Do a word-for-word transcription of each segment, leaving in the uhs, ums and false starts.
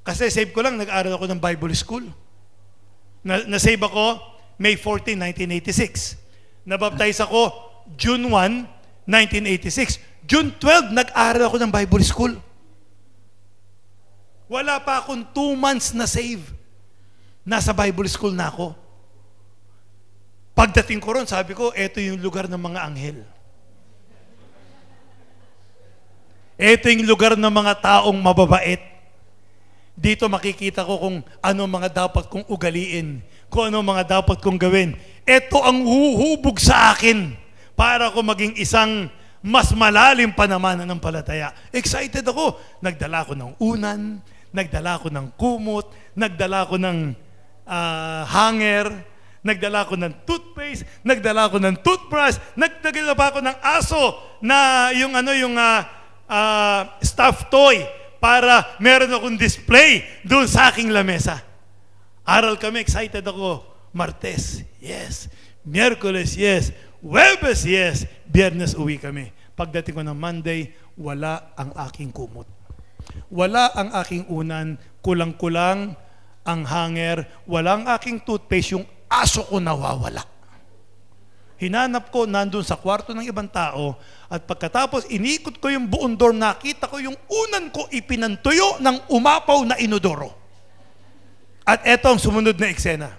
Kasi save ko lang, nag-aaral ako ng Bible School. Na, na-save ako May fourteenth, nineteen eighty-six. Nabaptize ako June first, nineteen eighty-six. June twelfth, nag-aaral ako ng Bible School. Wala pa akong two months na save. Nasa Bible School na ako. Pagdating ko ron, sabi ko, eto yung lugar ng mga anghel. Eto yung lugar ng mga taong mababait. Dito makikita ko kung ano mga dapat kong ugaliin, kung ano mga dapat kong gawin. Ito ang huhubog sa akin para ko maging isang mas malalim pa naman ng palataya. Excited ako. Nagdala ko ng unan, nagdala ko ng kumot, nagdala ko ng uh, hanger, nagdala ko ng toothpaste, nagdala ko ng toothbrush, nagdala pa ako ng aso na yung ano yung uh, uh, stuffed toy para meron akong display doon sa aking lamesa. Aral kami, excited ako. Martes, yes. Miyerkules, yes. Huwebes, yes. Biyernes, uwi kami. Pagdating ko ng Monday, wala ang aking kumot. Wala ang aking unan, kulang-kulang ang hanger, walang aking toothpaste, yung aso ko nawawala. Hinanap ko, nandun sa kwarto ng ibang tao, at pagkatapos inikot ko yung buong dorm, nakita ko yung unan ko ipinantuyo ng umapaw na inodoro. At eto ang sumunod na eksena.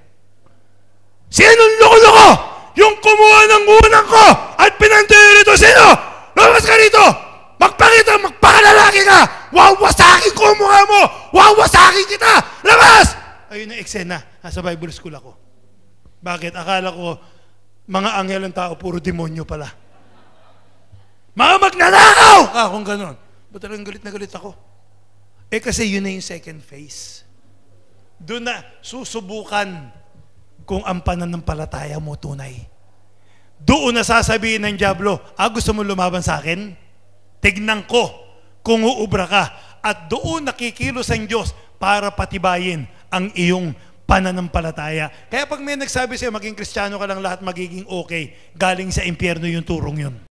Sinong loko-loko? Yung kumuha ng unan ko at pinantuyo rito, sino? Lumabas ka rito! Magpakita, magpakalalaki ka! Wawasakin ko ang mukha mo! Wawasakin kita! Labas! Ayun ang eksena. Nasa Bible School ako. Bakit? Akala ko, mga anghel ang tao, puro demonyo pala. Mga magnanakaw! Ah, kung ganon. Ba't talagang galit na galit ako? Eh kasi yun na yung second phase. Doon na susubukan kung ang pananampalataya mo tunay. Doon na sasabihin ng Diablo, ah, gusto mo lumaban sa akin? Tignan ko kung uubra ka. At doon nakikilos ang Diyos para patibayin ang iyong pananampalataya. Kaya pag may nagsabi sa'yo, maging Kristiyano ka lang, lahat magiging okay, galing sa impyerno yung turong yun.